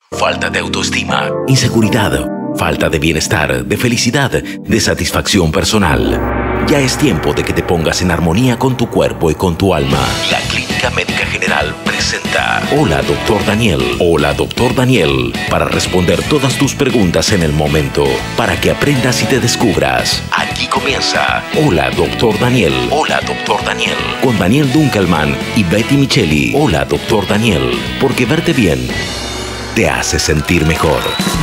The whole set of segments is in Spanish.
falta de autoestima, inseguridad, falta de bienestar, de felicidad, de satisfacción personal. Ya es tiempo de que te pongas en armonía con tu cuerpo y con tu alma. La Clínica Médica General presenta Hola Dr. Daniel. Hola Dr. Daniel. Para responder todas tus preguntas en el momento. Para que aprendas y te descubras. Aquí comienza Hola Dr. Daniel. Hola Dr. Daniel. Con Daniel Dunkelman y Betty Micheli. Hola Dr. Daniel. Porque verte bien te hace sentir mejor.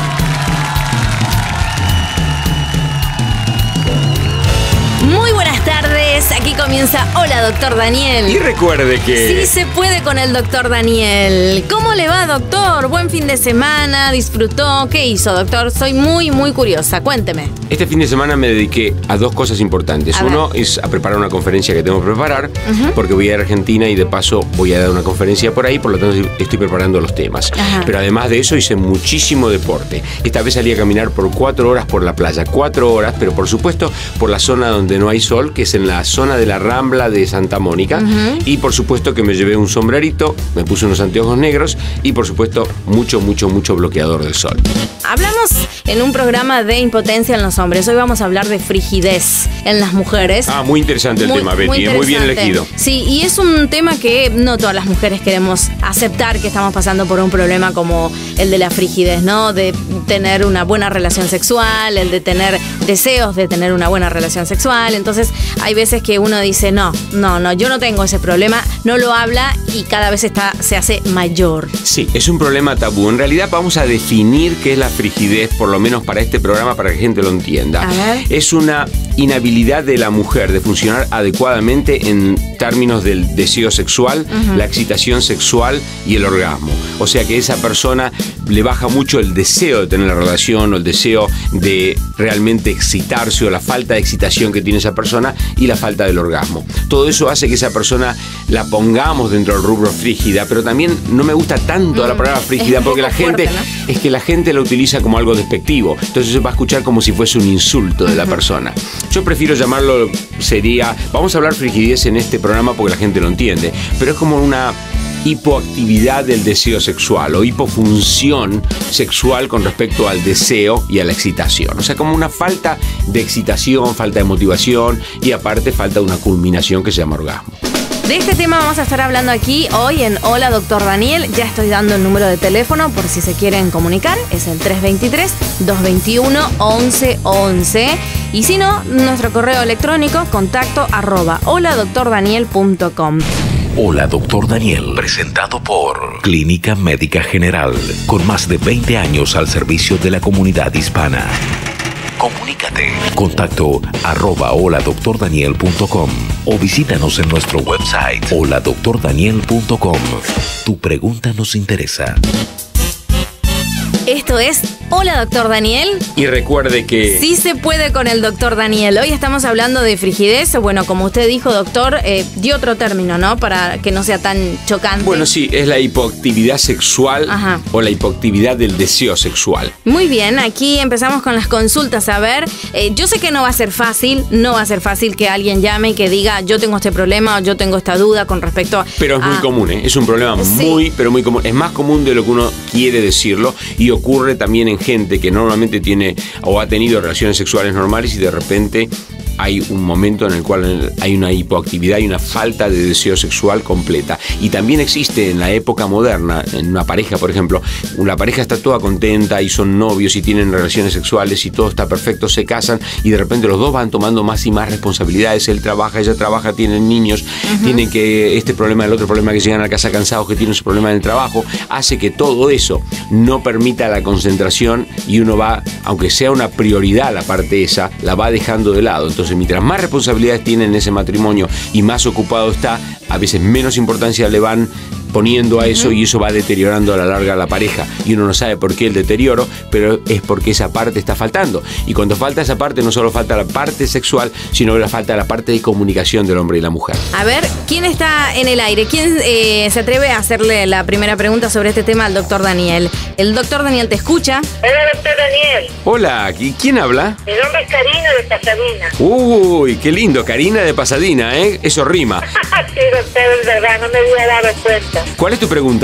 Muy buenas tardes, aquí comienza Hola Doctor Daniel. Y recuerde que... Sí se puede con el Doctor Daniel. ¿Cómo le va, doctor? Buen fin de semana, ¿disfrutó? ¿Qué hizo, doctor? Soy muy curiosa, cuénteme. Este fin de semana me dediqué a dos cosas importantes. Uno es a preparar una conferencia que tengo que preparar, porque voy a ir a Argentina y de paso voy a dar una conferencia por ahí, por lo tanto estoy preparando los temas. Pero además de eso hice muchísimo deporte. Esta vez salí a caminar por 4 horas por la playa, 4 horas, pero por supuesto por la zona donde no hay sol, que es en la zona de la Rambla de Santa Mónica. Y por supuesto que me llevé un sombrerito, me puse unos anteojos negros y por supuesto mucho bloqueador del sol. Hablamos en un programa de impotencia en los hombres. Hoy vamos a hablar de frigidez en las mujeres. Muy interesante el tema, Betty, muy bien elegido. Sí, y es un tema que no todas las mujeres queremos aceptar, que estamos pasando por un problema como el de la frigidez, ¿no? De tener una buena relación sexual, el de tener deseos de tener una buena relación sexual. Entonces hay veces que uno dice, no, yo no tengo ese problema, no lo habla y cada vez se hace mayor. Sí, es un problema tabú. En realidad vamos a definir qué es la frigidez, por lo menos para este programa, para que la gente lo entienda. A ver. Es una inhabilidad de la mujer de funcionar adecuadamente en términos del deseo sexual, la excitación sexual y el orgasmo. O sea que esa persona le baja mucho el deseo de tener la relación o el deseo de realmente excitarse o la falta de excitación que tiene esa persona y la falta del orgasmo. Todo eso hace que esa persona la pongamos dentro del rubro frígida, pero también no me gusta tanto la palabra frígida porque la gente fuerte, ¿no? Es que la gente la utiliza como algo despectivo, entonces se va a escuchar como si fuese un insulto de la persona. Yo prefiero llamarlo, vamos a hablar frigidez en este programa porque la gente lo entiende, pero es como una hipoactividad del deseo sexual o hipofunción sexual con respecto al deseo y a la excitación. O sea, como una falta de excitación, falta de motivación y aparte falta de una culminación que se llama orgasmo. De este tema vamos a estar hablando aquí hoy en Hola Doctor Daniel. Ya estoy dando el número de teléfono por si se quieren comunicar. Es el 323-221-1111. Y si no, nuestro correo electrónico contacto@holadoctordaniel.com. Hola Dr. Daniel, presentado por Clínica Médica General, con más de 20 años al servicio de la comunidad hispana. Comunícate. Contacto @holadoctordaniel.com o visítanos en nuestro website holadoctordaniel.com. Tu pregunta nos interesa. Esto es Hola Doctor Daniel. Y recuerde que... Sí se puede con el Doctor Daniel. Hoy estamos hablando de frigidez. Bueno, como usted dijo, doctor, dio otro término, ¿no? Para que no sea tan chocante. Bueno, sí, es la hipoactividad sexual o la hipoactividad del deseo sexual. Muy bien, aquí empezamos con las consultas. A ver, yo sé que no va a ser fácil que alguien llame y que diga yo tengo este problema o yo tengo esta duda con respecto a... Pero es muy común, ¿eh? Es un problema muy común. Es más común de lo que uno quiere decirlo y ocurre también en gente que normalmente tiene o ha tenido relaciones sexuales normales y de repente hay un momento en el cual hay una hipoactividad y una falta de deseo sexual completa. Y también existe en la época moderna, en una pareja, por ejemplo, una pareja está toda contenta y son novios y tienen relaciones sexuales y todo está perfecto, se casan y de repente los dos van tomando más y más responsabilidades. Él trabaja, ella trabaja, tienen niños, tienen que este problema, el otro problema, que llegan a casa cansados, que tienen su problema en el trabajo, hace que todo eso no permita la concentración y uno va, aunque sea una prioridad la parte esa, la va dejando de lado. Entonces, mientras más responsabilidades tiene en ese matrimonio y más ocupado está, a veces menos importancia le van poniendo a eso y eso va deteriorando a la larga a la pareja y uno no sabe por qué el deterioro, pero es porque esa parte está faltando y cuando falta esa parte no solo falta la parte sexual, sino que falta la parte de comunicación del hombre y la mujer. A ver, ¿quién está en el aire? ¿Quién se atreve a hacerle la primera pregunta sobre este tema al doctor Daniel? El doctor Daniel te escucha. Hola, doctor Daniel. Hola, ¿quién habla? Mi nombre es Karina de Pasadena. Uy, qué lindo, Karina de Pasadena, ¿eh? Eso rima. Sí, doctor, es verdad, no me había dado cuenta. ¿Cuál es tu pregunta?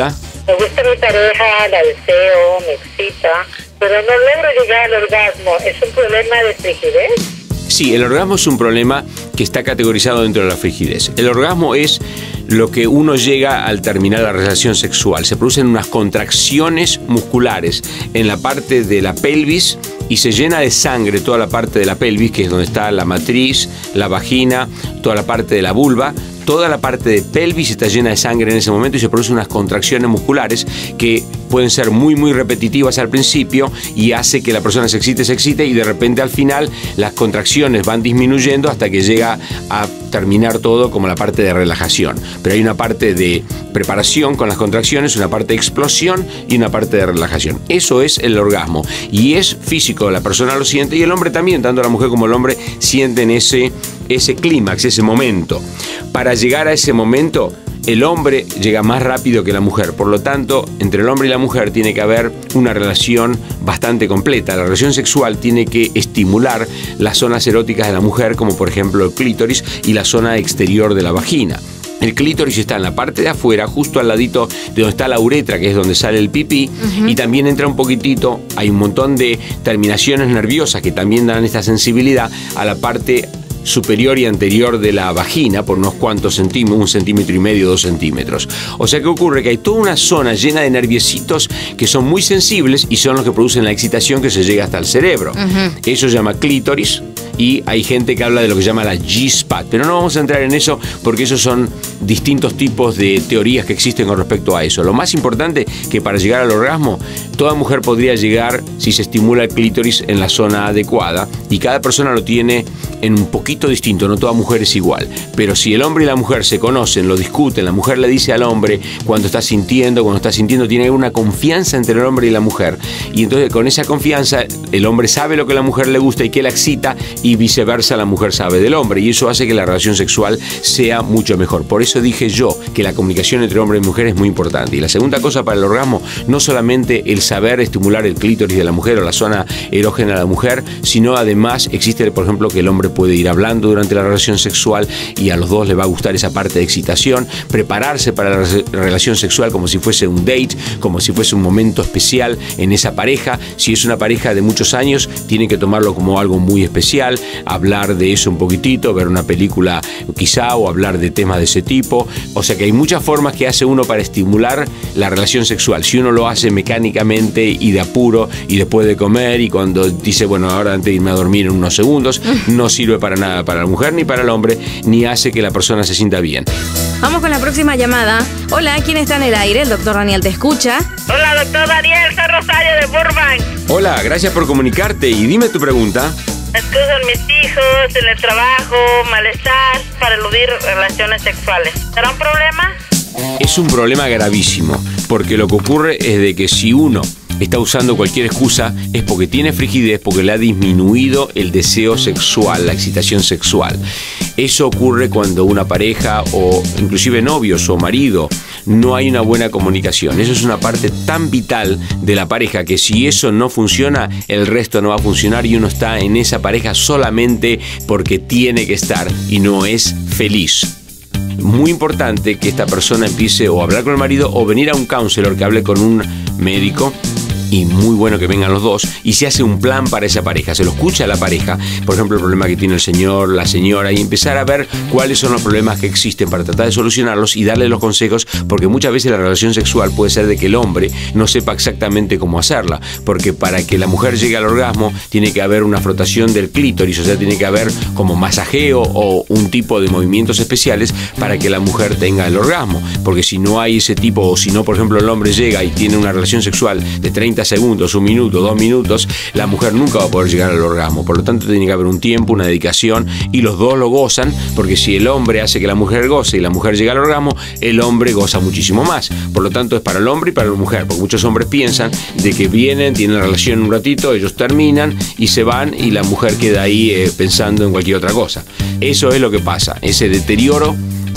Me gusta mi pareja, la deseo, me excita, pero no logro llegar al orgasmo. ¿Es un problema de frigidez? Sí, el orgasmo es un problema que está categorizado dentro de la frigidez. El orgasmo es lo que uno llega al terminar la relación sexual. Se producen unas contracciones musculares en la parte de la pelvis y se llena de sangre toda la parte de la pelvis, que es donde está la matriz, la vagina, toda la parte de la vulva. Toda la parte de pelvis está llena de sangre en ese momento y se producen unas contracciones musculares que pueden ser muy repetitivas al principio y hace que la persona se excite y de repente al final las contracciones van disminuyendo hasta que llega a terminar todo como la parte de relajación. Pero hay una parte de preparación con las contracciones, una parte de explosión y una parte de relajación. Eso es el orgasmo y es físico, la persona lo siente y el hombre también, tanto la mujer como el hombre sienten ese clímax, ese momento. Para llegar a ese momento, el hombre llega más rápido que la mujer. Por lo tanto, entre el hombre y la mujer tiene que haber una relación bastante completa. La relación sexual tiene que estimular las zonas eróticas de la mujer, como por ejemplo el clítoris y la zona exterior de la vagina. El clítoris está en la parte de afuera, justo al ladito de donde está la uretra, que es donde sale el pipí, y también entra un poquitito, hay un montón de terminaciones nerviosas que también dan esta sensibilidad a la parte superior y anterior de la vagina por unos cuantos centímetros, 1,5 centímetros, 2 centímetros. O sea que ocurre que hay toda una zona llena de nerviecitos que son muy sensibles y son los que producen la excitación que se llega hasta el cerebro. Eso se llama clítoris y hay gente que habla de lo que se llama la G-spot, pero no vamos a entrar en eso porque esos son distintos tipos de teorías que existen con respecto a eso. Lo más importante que para llegar al orgasmo, toda mujer podría llegar si se estimula el clítoris en la zona adecuada y cada persona lo tiene en un poquito distinto, no toda mujer es igual, pero si el hombre y la mujer se conocen, lo discuten, la mujer le dice al hombre cuando está sintiendo, tiene una confianza entre el hombre y la mujer y entonces con esa confianza el hombre sabe lo que a la mujer le gusta y que la excita y viceversa la mujer sabe del hombre y eso hace que la relación sexual sea mucho mejor. Por eso dije yo que la comunicación entre hombre y mujer es muy importante. Y la segunda cosa para el orgasmo, no solamente el saber estimular el clítoris de la mujer o la zona erógena de la mujer, sino además existe, por ejemplo, que el hombre puede ir hablando durante la relación sexual y a los dos les va a gustar esa parte de excitación, prepararse para la relación sexual como si fuese un date, como si fuese un momento especial en esa pareja. Si es una pareja de muchos años, tienen que tomarlo como algo muy especial, hablar de eso un poquitito, ver una película quizá o hablar de temas de ese tipo. O sea que hay muchas formas que hace uno para estimular la relación sexual. Si uno lo hace mecánicamente y de apuro y después de comer y cuando dice, bueno, ahora antes de irme a dormir en unos segundos, no sirve para nada para la mujer ni para el hombre, ni hace que la persona se sienta bien. Vamos con la próxima llamada. Hola, ¿quién está en el aire? El doctor Daniel te escucha. Hola, doctor Daniel, soy Rosario de Burbank. Hola, gracias por comunicarte y dime tu pregunta. Me excusan mis hijos, en el trabajo, malestar para eludir relaciones sexuales. ¿Será un problema? Es un problema gravísimo, porque lo que ocurre es de que si uno está usando cualquier excusa es porque tiene frigidez, porque le ha disminuido el deseo sexual, la excitación sexual. Eso ocurre cuando una pareja o inclusive novios o marido no hay una buena comunicación. Eso es una parte tan vital de la pareja que si eso no funciona, el resto no va a funcionar y uno está en esa pareja solamente porque tiene que estar y no es feliz. Muy importante que esta persona empiece o a hablar con el marido o venir a un counselor que hable con un médico. Y muy bueno que vengan los dos y se hace un plan para esa pareja, se lo escucha a la pareja, por ejemplo el problema que tiene el señor, la señora y empezar a ver cuáles son los problemas que existen para tratar de solucionarlos y darle los consejos, porque muchas veces la relación sexual puede ser de que el hombre no sepa exactamente cómo hacerla, porque para que la mujer llegue al orgasmo tiene que haber una frotación del clítoris, o sea tiene que haber como masajeo o un tipo de movimientos especiales para que la mujer tenga el orgasmo, porque si no hay ese tipo o si no por ejemplo el hombre llega y tiene una relación sexual de 30 segundos, 1 minuto, 2 minutos, la mujer nunca va a poder llegar al orgasmo. Por lo tanto, tiene que haber un tiempo, una dedicación y los dos lo gozan, porque si el hombre hace que la mujer goce y la mujer llega al orgasmo, el hombre goza muchísimo más. Por lo tanto, es para el hombre y para la mujer, porque muchos hombres piensan de que vienen, tienen la relación un ratito, ellos terminan y se van y la mujer queda ahí pensando en cualquier otra cosa. Eso es lo que pasa, ese deterioro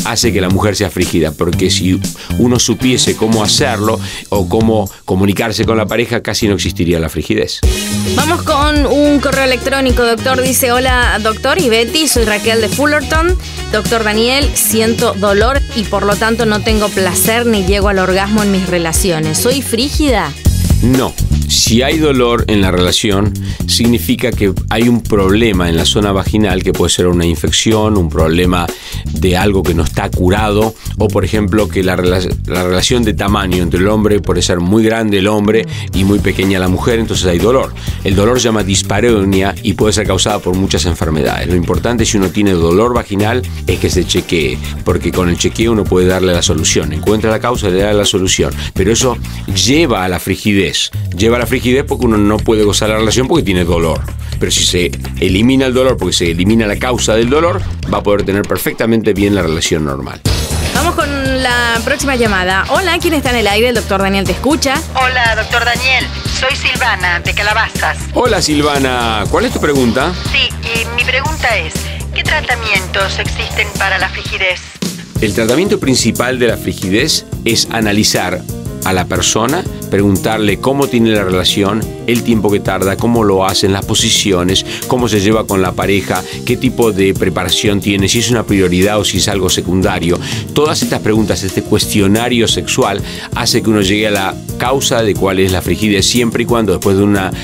hace que la mujer sea frígida, porque si uno supiese cómo hacerlo o cómo comunicarse con la pareja, casi no existiría la frigidez. Vamos con un correo electrónico, doctor. Dice: hola, doctor y Betty, soy Raquel de Fullerton. Doctor Daniel, siento dolor y por lo tanto no tengo placer ni llego al orgasmo en mis relaciones. ¿Soy frígida? No. Si hay dolor en la relación, significa que hay un problema en la zona vaginal, que puede ser una infección, un problema de algo que no está curado, o por ejemplo que la relación de tamaño entre el hombre puede ser muy grande el hombre y muy pequeña la mujer, entonces hay dolor. El dolor se llama dispareunia y puede ser causada por muchas enfermedades. Lo importante, si uno tiene dolor vaginal, es que se chequee, porque con el chequeo uno puede darle la solución. Encuentra la causa y le da la solución. Pero eso lleva a la frigidez. Lleva a la frigidez porque uno no puede gozar la relación porque tiene dolor. Pero si se elimina el dolor, porque se elimina la causa del dolor, va a poder tener perfectamente bien la relación normal. Vamos con la próxima llamada. Hola, ¿quién está en el aire? El doctor Daniel te escucha. Hola, doctor Daniel. Soy Silvana, de Calabazas. Hola, Silvana. ¿Cuál es tu pregunta? Sí, y mi pregunta es, ¿qué tratamientos existen para la frigidez? El tratamiento principal de la frigidez es analizar a la persona, preguntarle cómo tiene la relación, el tiempo que tarda, cómo lo hacen, las posiciones, cómo se lleva con la pareja, qué tipo de preparación tiene, si es una prioridad o si es algo secundario. Todas estas preguntas, este cuestionario sexual, hace que uno llegue a la causa de cuál es la frigidez, siempre y cuando después de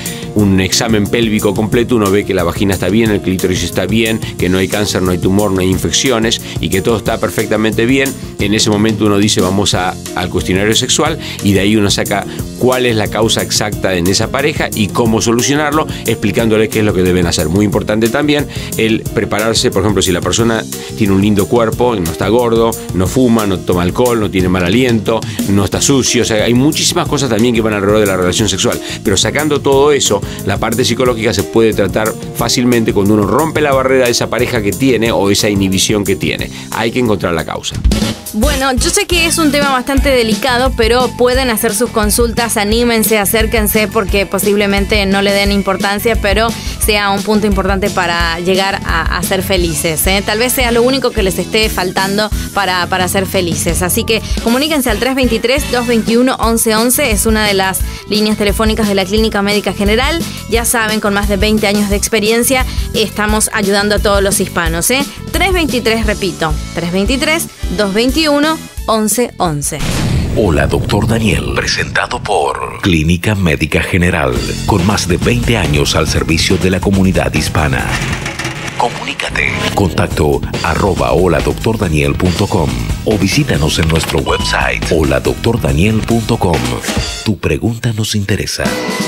un examen pélvico completo uno ve que la vagina está bien, el clítoris está bien, que no hay cáncer, no hay tumor, no hay infecciones y que todo está perfectamente bien. En ese momento uno dice vamos al cuestionario sexual y de ahí uno saca cuál es la causa exacta en esa pareja y cómo solucionarlo, explicándole qué es lo que deben hacer. Muy importante también el prepararse, por ejemplo, si la persona tiene un lindo cuerpo, no está gordo, no fuma, no toma alcohol, no tiene mal aliento, no está sucio, o sea, hay muchísimas cosas también que van alrededor de la relación sexual, pero sacando todo eso, la parte psicológica se puede tratar fácilmente cuando uno rompe la barrera de esa pareja que tiene o esa inhibición que tiene. Hay que encontrar la causa. Bueno, yo sé que es un tema bastante delicado, pero pueden hacer sus consultas, anímense, acérquense, porque posiblemente no le den importancia, pero sea un punto importante para llegar a ser felices, ¿eh? Tal vez sea lo único que les esté faltando para ser felices. Así que comuníquense al 323-221-1111, es una de las líneas telefónicas de la Clínica Médica General. Ya saben, con más de 20 años de experiencia, estamos ayudando a todos los hispanos, ¿eh? 323, repito, 323-221-1111. Hola, doctor Daniel, presentado por Clínica Médica General, con más de 20 años al servicio de la comunidad hispana. Comunícate. Contacto @holadoctordaniel.com o visítanos en nuestro website holadoctordaniel.com. Tu pregunta nos interesa.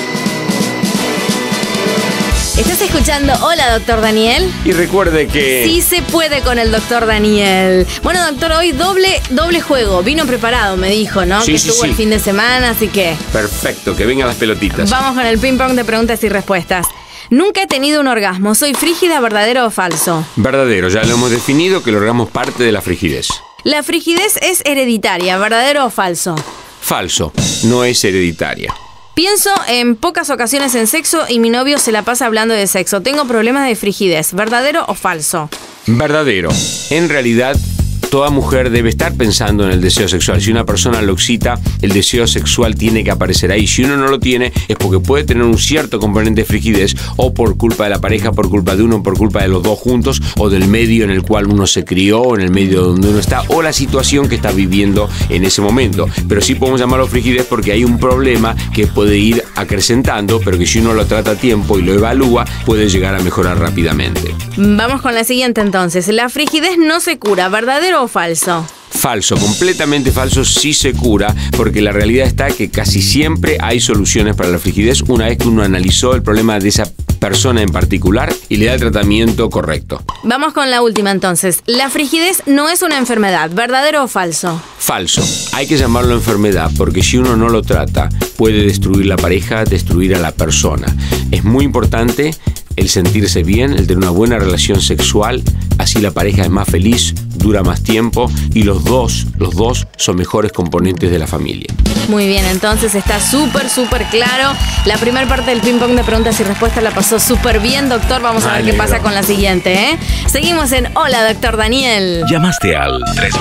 ¿Estás escuchando Hola, doctor Daniel? Y recuerde que Sí se puede con el doctor Daniel. Bueno, doctor, hoy doble juego. Vino preparado, me dijo, ¿no? Sí, que sí, estuvo sí. el fin de semana, así que perfecto, que vengan las pelotitas. vamos con el ping pong de preguntas y respuestas. Nunca he tenido un orgasmo. ¿Soy frígida, verdadero o falso? Verdadero, ya lo hemos definido que el orgasmo es parte de la frigidez. La frigidez es hereditaria, ¿verdadero o falso? Falso, no es hereditaria. Pienso en pocas ocasiones en sexo y mi novio se la pasa hablando de sexo. Tengo problemas de frigidez, ¿verdadero o falso? Verdadero. En realidad, toda mujer debe estar pensando en el deseo sexual. Si una persona lo excita, el deseo sexual tiene que aparecer ahí. Si uno no lo tiene, es porque puede tener un cierto componente de frigidez, o por culpa de la pareja, por culpa de uno, por culpa de los dos juntos, o del medio en el cual uno se crió, en el medio donde uno está, o la situación que está viviendo en ese momento. Pero sí podemos llamarlo frigidez porque hay un problema que puede ir acrecentando, pero que si uno lo trata a tiempo y lo evalúa, puede llegar a mejorar rápidamente. Vamos con la siguiente entonces. La frigidez no se cura, ¿verdadero o falso? Falso, completamente falso, sí se cura, porque la realidad está que casi siempre hay soluciones para la frigidez una vez que uno analizó el problema de esa persona en particular y le da el tratamiento correcto. Vamos con la última entonces. La frigidez no es una enfermedad, ¿verdadero o falso? Falso, hay que llamarlo enfermedad porque si uno no lo trata puede destruir la pareja, destruir a la persona. Es muy importante el sentirse bien, el tener una buena relación sexual así la pareja es más feliz, dura más tiempo y los dos son mejores componentes de la familia. Muy bien, entonces está súper claro. La primera parte del ping pong de preguntas y respuestas la pasó súper bien, doctor. Vamos a ver qué pasa con la siguiente, ¿eh? Seguimos en Hola, doctor Daniel. Llamaste al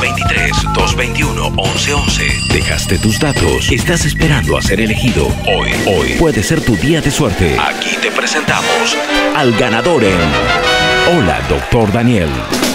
323-221-1111. Dejaste tus datos. Estás esperando a ser elegido. Hoy puede ser tu día de suerte. Aquí te presentamos al ganador en Hola, doctor Daniel.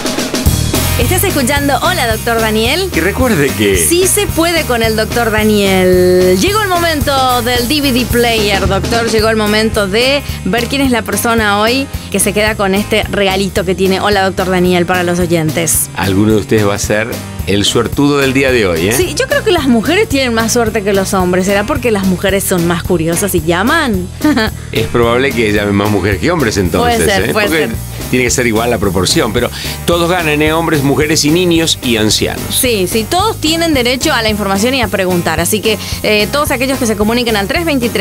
¿Estás escuchando Hola, doctor Daniel? Y recuerde que... Sí se puede con el doctor Daniel. Llegó el momento del DVD player, doctor. Llegó el momento de ver quién es la persona hoy que se queda con este regalito que tiene Hola, doctor Daniel para los oyentes. Alguno de ustedes va a ser el suertudo del día de hoy, ¿eh? Sí, yo creo que las mujeres tienen más suerte que los hombres. ¿Será porque las mujeres son más curiosas y llaman? Es probable que llamen más mujeres que hombres entonces. Puede ser, Porque ser. Tiene que ser igual la proporción, pero todos ganan, hombres, mujeres y niños y ancianos. Sí, todos tienen derecho a la información y a preguntar. Así que todos aquellos que se comuniquen al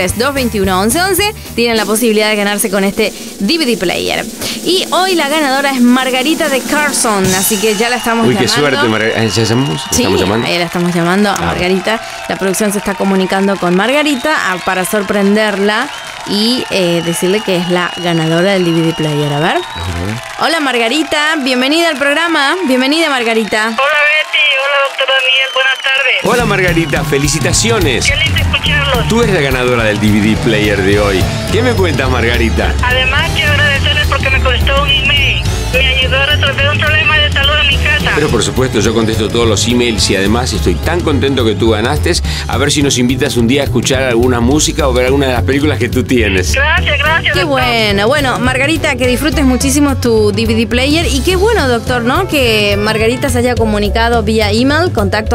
323-221-1111 tienen la posibilidad de ganarse con este DVD player. Y hoy la ganadora es Margarita de Carson, así que ya la estamos llamando. Uy, qué suerte, Margarita. ¿Ya llamamos? Sí, ¿Estamos llamando? ahí la estamos llamando a Margarita. La producción se está comunicando con Margarita para sorprenderla y decirle que es la ganadora del DVD player. A ver. Hola, Margarita, bienvenida al programa. Bienvenida, Margarita. Hola, Betty. Hola, doctor Daniel. Buenas tardes. Hola, Margarita, felicitaciones. Qué lindo escucharlos. Tú eres la ganadora del DVD player de hoy. ¿Qué me cuentas, Margarita? Además, quiero agradecerles porque me contestó un email. Me ayudó a resolver un problema de salud en mi casa. Pero por supuesto, yo contesto todos los emails y además estoy tan contento que tú ganaste. A ver si nos invitas un día a escuchar alguna música o ver alguna de las películas que tú tienes. Gracias, Qué doctor. bueno. Bueno, Margarita, que disfrutes muchísimo tu DVD player. Y qué bueno, doctor, ¿no? Que Margarita se haya comunicado vía email,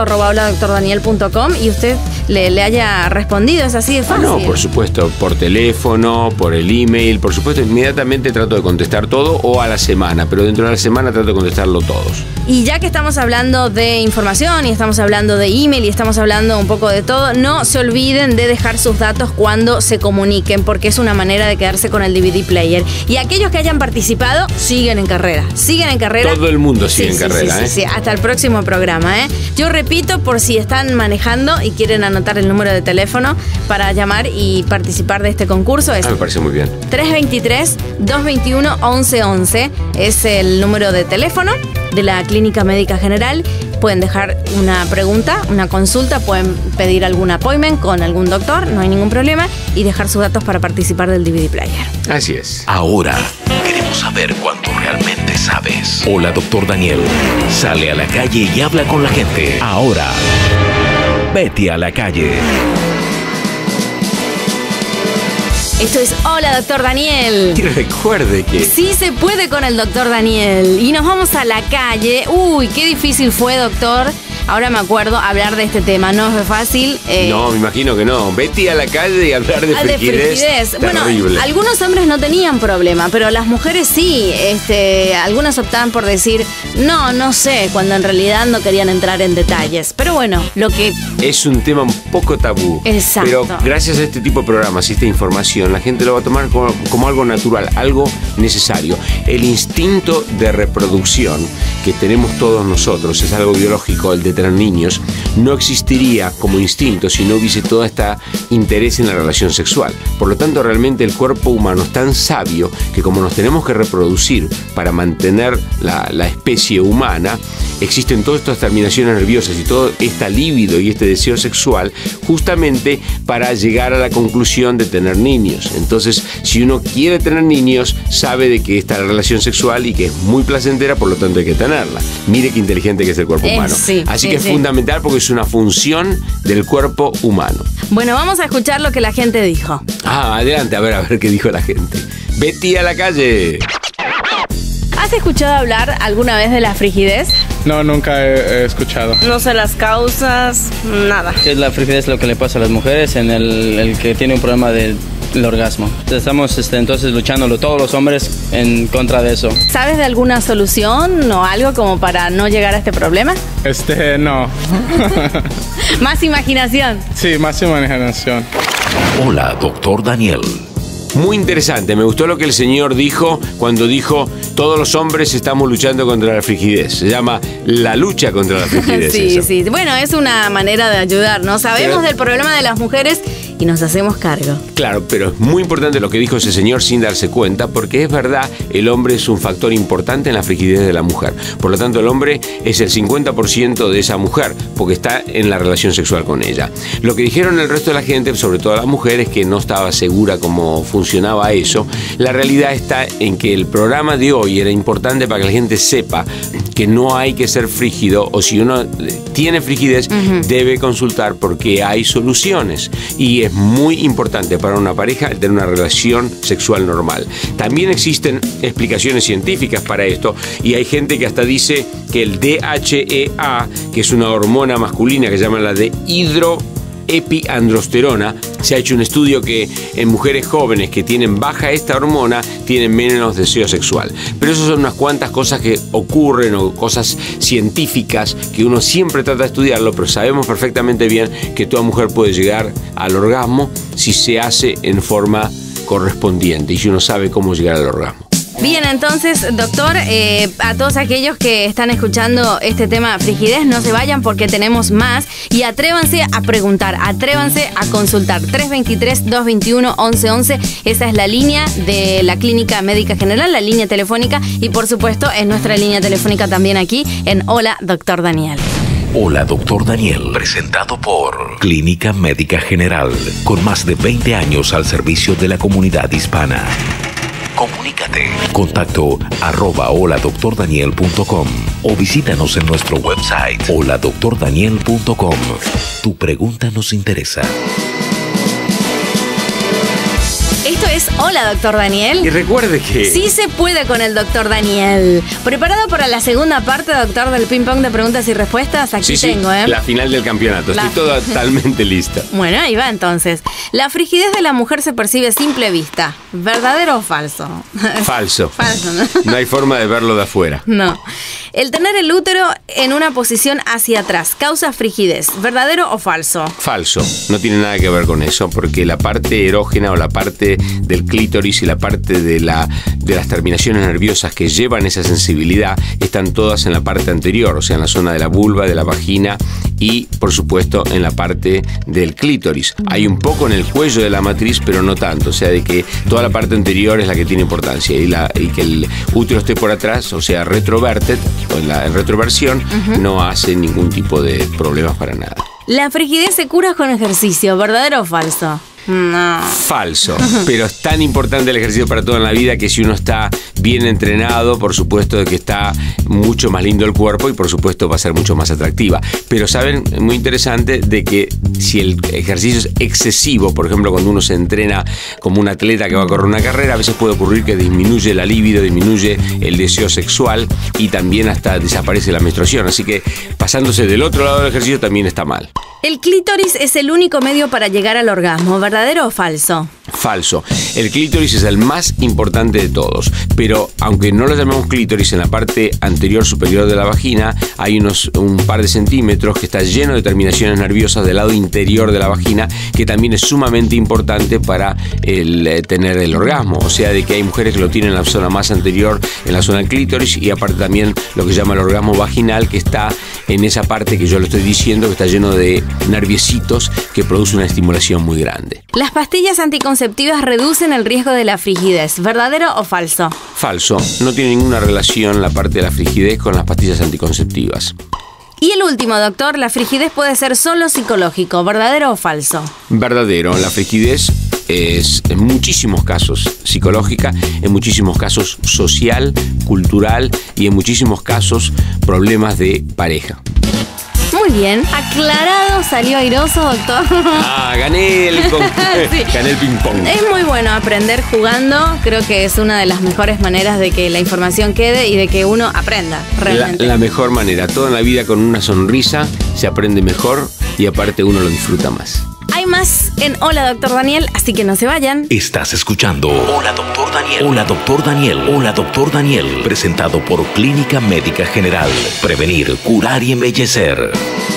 contacto@holadoctordaniel.com y usted le haya respondido. Es así de fácil. No, por supuesto, por teléfono, por el email, por supuesto, inmediatamente trato de contestar todo o a la semana, pero dentro de la semana trato de contestarlo todos. Y ya que estamos hablando de información y estamos hablando de email y estamos hablando un poco de todo, no se olviden de dejar sus datos cuando se comuniquen, porque es una manera de quedarse con el DVD player. Y aquellos que hayan participado siguen en carrera. Siguen en carrera. Todo el mundo sigue en carrera, Sí, hasta el próximo programa, ¿eh? Yo repito, por si están manejando y quieren anotar el número de teléfono para llamar y participar de este concurso, es Me parece muy bien. 323-221-1111. Es el número de teléfono de la Clínica Médica General. Pueden dejar una pregunta, una consulta, pueden pedir algún appointment con algún doctor, no hay ningún problema, y dejar sus datos para participar del DVD player. Así es. Ahora queremos saber cuánto realmente sabes. Hola, doctor Daniel. Sale a la calle y habla con la gente. Ahora, vete a la calle. Esto es Hola, doctor Daniel. Y recuerde que... Sí se puede con el doctor Daniel. Y nos vamos a la calle. Uy, qué difícil fue, doctor. Ahora me acuerdo hablar de este tema. No fue fácil. No, me imagino que no. Vete a la calle y hablar de frigidez. Bueno, Terrible. algunos hombres no tenían problema, pero las mujeres sí. Algunas optaban por decir, no sé, cuando en realidad no querían entrar en detalles. Pero bueno, lo que... Es un tema un poco tabú. Exacto. Pero gracias a este tipo de programas y esta información, la gente lo va a tomar como algo natural, algo necesario. El instinto de reproducción que tenemos todos nosotros es algo biológico, el de tener niños, no existiría como instinto si no hubiese todo este interés en la relación sexual. Por lo tanto, realmente el cuerpo humano es tan sabio que como nos tenemos que reproducir para mantener la especie humana, existen todas estas terminaciones nerviosas y todo este libido y este deseo sexual justamente para llegar a la conclusión de tener niños. Entonces, si uno quiere tener niños, sabe de que está la relación sexual y que es muy placentera, por lo tanto hay que tenerla. Mire qué inteligente que es el cuerpo humano. Así que es fundamental porque es una función del cuerpo humano. Bueno, vamos a escuchar lo que la gente dijo. Adelante, a ver qué dijo la gente. Vete a la calle. ¿Has escuchado hablar alguna vez de la frigidez? No, nunca he escuchado. No sé las causas, nada. Es la frigidez lo que le pasa a las mujeres en el que tiene un problema del orgasmo. Estamos entonces luchando todos los hombres en contra de eso. ¿Sabes de alguna solución o algo como para no llegar a este problema? No. Más imaginación. Sí, más imaginación. Hola, doctor Daniel. Muy interesante, me gustó lo que el señor dijo cuando dijo todos los hombres estamos luchando contra la frigidez. Se llama la lucha contra la frigidez. Sí, eso. sí. Bueno, es una manera de ayudar, ¿no? Sabemos del problema de las mujeres y nos hacemos cargo. Claro, pero es muy importante lo que dijo ese señor sin darse cuenta, porque es verdad, el hombre es un factor importante en la frigidez de la mujer. Por lo tanto, el hombre es el 50% de esa mujer, porque está en la relación sexual con ella. Lo que dijeron el resto de la gente, sobre todo las mujeres, que no estaba segura cómo funcionaba eso, la realidad está en que el programa de hoy era importante para que la gente sepa que no hay que ser frígido, o si uno tiene frigidez, debe consultar porque hay soluciones. Y es muy importante para una pareja tener una relación sexual normal. También existen explicaciones científicas para esto, y hay gente que hasta dice que el DHEA, que es una hormona masculina que llaman la de hidroepiandrosterona, se ha hecho un estudio que en mujeres jóvenes que tienen baja esta hormona tienen menos deseo sexual. Pero eso son unas cuantas cosas que ocurren, o cosas científicas que uno siempre trata de estudiarlo, pero sabemos perfectamente bien que toda mujer puede llegar al orgasmo si se hace en forma correspondiente y si uno sabe cómo llegar al orgasmo. Bien, entonces, doctor, a todos aquellos que están escuchando este tema frigidez, no se vayan porque tenemos más, y atrévanse a preguntar, atrévanse a consultar. 323-221-1111, esa es la línea de la Clínica Médica General, la línea telefónica, y por supuesto es nuestra línea telefónica también aquí en Hola, Doctor Daniel. Hola, Doctor Daniel, presentado por Clínica Médica General, con más de 20 años al servicio de la comunidad hispana. Comunícate. Contacto @holadoctordaniel.com o visítanos en nuestro website holadoctordaniel.com. Tu pregunta nos interesa. Esto es Hola, Doctor Daniel. Y recuerde que... Sí se puede con el Doctor Daniel. ¿Preparado para la segunda parte, doctor, del ping pong de preguntas y respuestas? Aquí tengo, la final del campeonato. Estoy totalmente lista. Bueno, ahí va entonces. La frigidez de la mujer se percibe a simple vista. ¿Verdadero o falso? Falso. Falso, ¿no? No hay forma de verlo de afuera. No. El tener el útero en una posición hacia atrás causa frigidez. ¿Verdadero o falso? Falso. No tiene nada que ver con eso, porque la parte erógena o la parte del clítoris y la parte de las terminaciones nerviosas que llevan esa sensibilidad están todas en la parte anterior, o sea, en la zona de la vulva, de la vagina y, por supuesto, en la parte del clítoris. Hay un poco en el cuello de la matriz, pero no tanto, o sea, de que toda la parte anterior es la que tiene importancia y que el útero esté por atrás, o sea, retroverted, o en retroversión, no hace ningún tipo de problemas para nada. La frigidez se cura con ejercicio, ¿verdadero o falso? No. Falso, pero es tan importante el ejercicio para toda la vida que si uno está bien entrenado, por supuesto de que está mucho más lindo el cuerpo y por supuesto va a ser mucho más atractiva. Pero saben, muy interesante de que si el ejercicio es excesivo, por ejemplo cuando uno se entrena como un atleta que va a correr una carrera, a veces puede ocurrir que disminuye la libido, disminuye el deseo sexual y también hasta desaparece la menstruación. Así que pasándose del otro lado del ejercicio también está mal. El clítoris es el único medio para llegar al orgasmo, ¿verdadero o falso? Falso. El clítoris es el más importante de todos, pero aunque no lo llamemos clítoris, en la parte anterior superior de la vagina hay un par de centímetros que está lleno de terminaciones nerviosas del lado interior de la vagina, que también es sumamente importante para tener el orgasmo. O sea, de que hay mujeres que lo tienen en la zona más anterior, en la zona del clítoris, y aparte también lo que se llama el orgasmo vaginal, que está en esa parte que yo le estoy diciendo, que está lleno de nerviecitos que produce una estimulación muy grande. Las pastillas anticonceptivas reducen el riesgo de la frigidez, ¿verdadero o falso? Falso. No tiene ninguna relación la parte de la frigidez con las pastillas anticonceptivas. Y el último, doctor, la frigidez puede ser solo psicológico, ¿verdadero o falso? Verdadero. La frigidez es en muchísimos casos psicológica, en muchísimos casos social, cultural y en muchísimos casos problemas de pareja. Muy bien, aclarado, salió airoso, doctor. Gané el sí. Gané el ping-pong. Es muy bueno aprender jugando, creo que es una de las mejores maneras de que la información quede y de que uno aprenda realmente. La mejor manera, toda la vida con una sonrisa se aprende mejor y aparte uno lo disfruta más. Hay más en Hola, Doctor Daniel, así que no se vayan. Estás escuchando Hola, Doctor Daniel. Hola, Doctor Daniel. Hola, Doctor Daniel. Presentado por Clínica Médica General. Prevenir, curar y embellecer.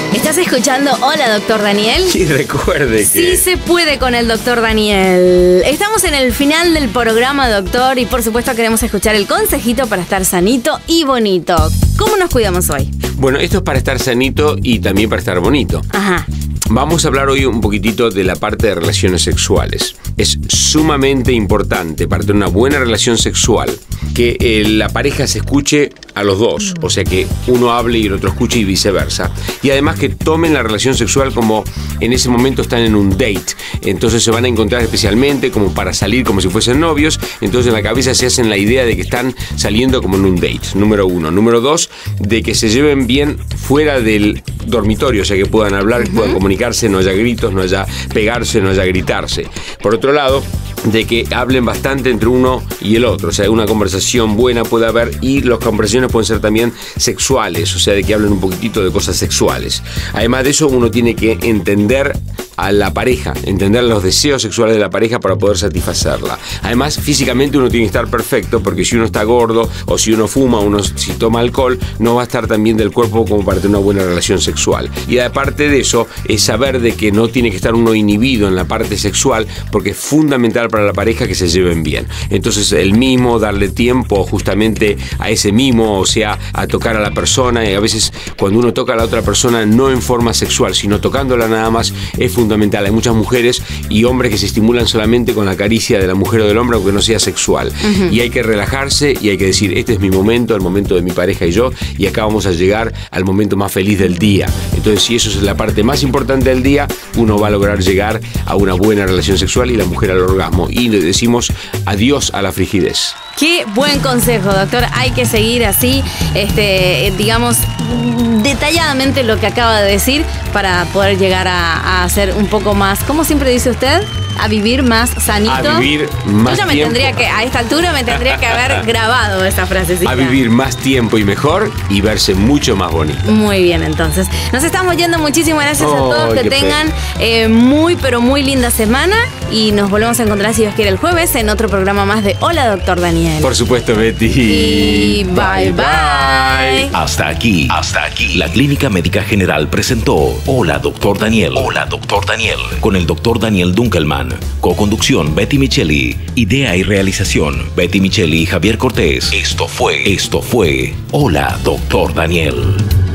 Estás escuchando Hola, Doctor Daniel. Y recuerde que... Sí se puede con el Doctor Daniel. Estamos en el final del programa, doctor, y por supuesto queremos escuchar el consejito para estar sanito y bonito. ¿Cómo nos cuidamos hoy? Bueno, esto es para estar sanito y también para estar bonito. Ajá. Vamos a hablar hoy un poquitito de la parte de relaciones sexuales. Es sumamente importante para tener una buena relación sexual que la pareja se escuche a los dos, o sea que uno hable y el otro escuche y viceversa. Y además que tomen la relación sexual como en ese momento están en un date, entonces se van a encontrar especialmente como para salir como si fuesen novios, entonces en la cabeza se hacen la idea de que están saliendo como en un date, número uno. Número dos, de que se lleven bien fuera del dormitorio, o sea que puedan hablar, que puedan comunicarse, no haya gritos, no haya pegarse, no haya gritarse. Por otro lado, de que hablen bastante entre uno y el otro, o sea, una conversación buena puede haber y las conversaciones pueden ser también sexuales, o sea, de que hablen un poquitito de cosas sexuales. Además de eso, uno tiene que entender a la pareja, entender los deseos sexuales de la pareja para poder satisfacerla. Además, físicamente uno tiene que estar perfecto, porque si uno está gordo o si uno fuma, si toma alcohol, no va a estar tan bien del cuerpo como para tener una buena relación sexual. Y aparte de eso, es saber de que no tiene que estar uno inhibido en la parte sexual, porque es fundamental para la pareja que se lleven bien. Entonces, el mimo, darle tiempo justamente a ese mimo, o sea, a tocar a la persona, y a veces cuando uno toca a la otra persona no en forma sexual, sino tocándola nada más, es fundamental. Hay muchas mujeres y hombres que se estimulan solamente con la caricia de la mujer o del hombre, aunque no sea sexual. Y hay que relajarse y hay que decir, este es mi momento, el momento de mi pareja y yo, y acá vamos a llegar al momento más feliz del día. Entonces, si eso es la parte más importante del día, uno va a lograr llegar a una buena relación sexual y la mujer al orgasmo. Y le decimos adiós a la frigidez. Qué buen consejo, doctor. Hay que seguir así, digamos, detalladamente lo que acaba de decir para poder llegar a hacer un poco más, ¿cómo siempre dice usted? A vivir más sanito. A vivir más Yo tiempo. a esta altura me tendría que haber grabado esa frasecita. A vivir más tiempo y mejor y verse mucho más bonito. Muy bien, entonces. Nos estamos yendo. Muchísimas gracias a todos. Que tengan muy, pero muy linda semana. Y nos volvemos a encontrar, si Dios quiere, el jueves en otro programa más de Hola, Doctor Daniel. Por supuesto, Betty. Y bye, bye. Hasta aquí. La Clínica Médica General presentó Hola, Doctor Daniel. Hola, Doctor Daniel. Con el Doctor Daniel Dunkelman. Co-conducción Betty Micheli. Idea y realización Betty Micheli y Javier Cortés. Esto fue Hola, Doctor Daniel.